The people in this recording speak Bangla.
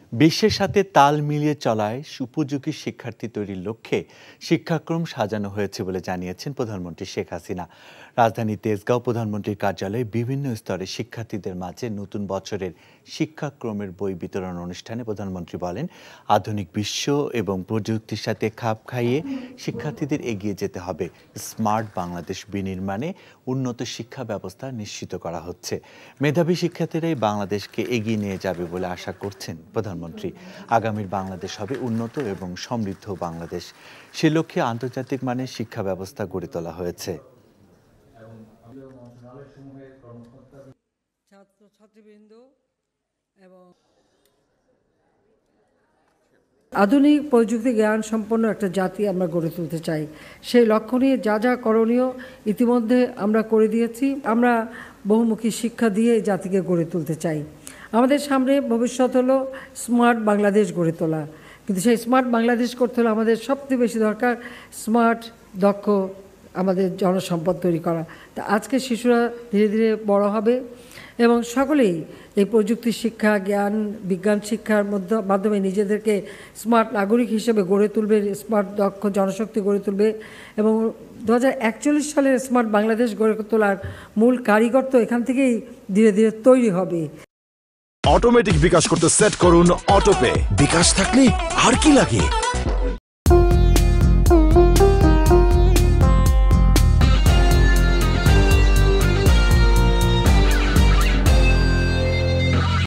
বিশ্বের সাথে তাল মিলিয়ে চলায় উপযোগী শিক্ষার্থী তৈরির লক্ষ্যে শিক্ষাক্রম সাজানো হয়েছে বলে জানিয়েছেন প্রধানমন্ত্রী শেখ হাসিনা। রাজধানী তেজগাঁও প্রধানমন্ত্রীর কার্যালয়ে বিভিন্ন স্তরে শিক্ষার্থীদের মাঝে নতুন বছরের শিক্ষাক্রমের বই বিতরণ অনুষ্ঠানে প্রধানমন্ত্রী বলেন, আধুনিক বিশ্ব এবং প্রযুক্তির সাথে খাপ খাইয়ে শিক্ষার্থীদের এগিয়ে যেতে হবে। স্মার্ট বাংলাদেশ বিনির্মাণে উন্নত শিক্ষা ব্যবস্থা নিশ্চিত করা হচ্ছে। মেধাবী শিক্ষার্থীরাই বাংলাদেশকে এগিয়ে নিয়ে যাবে বলে আশা করছেন প্রধানমন্ত্রী। আগামীর বাংলাদেশ হবে উন্নত এবং সমৃদ্ধ বাংলাদেশ। সে লক্ষ্যে আন্তর্জাতিক মানের শিক্ষা ব্যবস্থা গড়ে তোলা হয়েছে। আধুনিক প্রযুক্তি জ্ঞান সম্পন্ন একটা জাতি আমরা গড়ে তুলতে চাই। সেই লক্ষ্য নিয়ে যা যা করণীয় ইতিমধ্যে আমরা করে দিয়েছি। আমরা বহুমুখী শিক্ষা দিয়ে জাতিকে গড়ে তুলতে চাই। আমাদের সামনে ভবিষ্যৎ হলো স্মার্ট বাংলাদেশ গড়ে তোলা। কিন্তু সেই স্মার্ট বাংলাদেশ করতে হলে আমাদের সবচেয়ে বেশি দরকার স্মার্ট দক্ষ আমাদের জনসম্পদ তৈরি করা। তা আজকে শিশুরা ধীরে ধীরে বড় হবে এবং সকলেই এই প্রযুক্তি শিক্ষা, জ্ঞান, বিজ্ঞান শিক্ষার মাধ্যমে নিজেদেরকে স্মার্ট নাগরিক হিসেবে গড়ে তুলবে, স্মার্ট দক্ষ জনশক্তি গড়ে তুলবে এবং 2041 সালের স্মার্ট বাংলাদেশ গড়ে তোলার মূল কারিগর তো এখান থেকেই ধীরে ধীরে তৈরি হবে। অটোমেটিক বিকাশ করতে সেট করুন অটোপে। বিকাশ থাকলে আর কি লাগে।